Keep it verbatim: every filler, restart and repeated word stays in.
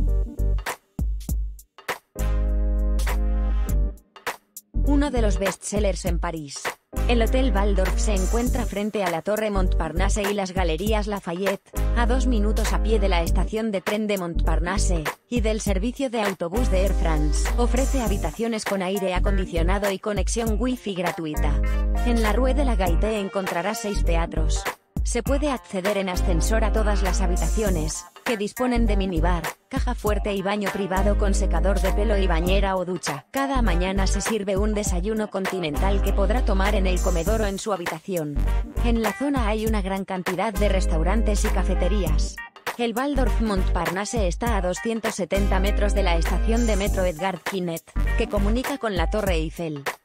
Uno de los bestsellers en París. El Hotel Waldorf se encuentra frente a la Torre Montparnasse y las Galerías Lafayette, a dos minutos a pie de la estación de tren de Montparnasse, y del servicio de autobús de Air France. Ofrece habitaciones con aire acondicionado y conexión Wi-Fi gratuita. En la Rue de la Gaîté encontrarás seis teatros. Se puede acceder en ascensor a todas las habitaciones, que disponen de minibar, caja fuerte y baño privado con secador de pelo y bañera o ducha. Cada mañana se sirve un desayuno continental que podrá tomar en el comedor o en su habitación. En la zona hay una gran cantidad de restaurantes y cafeterías. El Waldorf Montparnasse está a doscientos setenta metros de la estación de metro Edgard Quinet, que comunica con la Torre Eiffel.